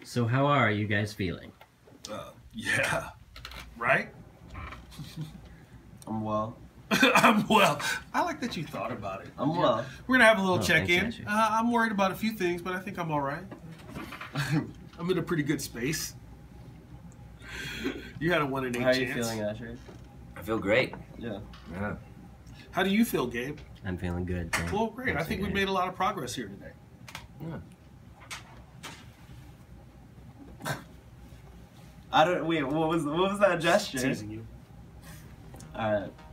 So how are you guys feeling? Yeah. Right? I'm well. I'm well. I like that you thought about it. I'm well. We're going to have a little Oh, check-in. thanks, I'm worried about a few things, but I think I'm all right. I'm in a pretty good space. You had a 1 in 8 How are chance. you feeling, Asher? I feel great. Yeah. Yeah. How do you feel, Gabe? I'm feeling good. Thanks. Well, great. I think we've made a lot of progress here today. Yeah. I don't. Wait. What was that gesture? Teasing you. All right.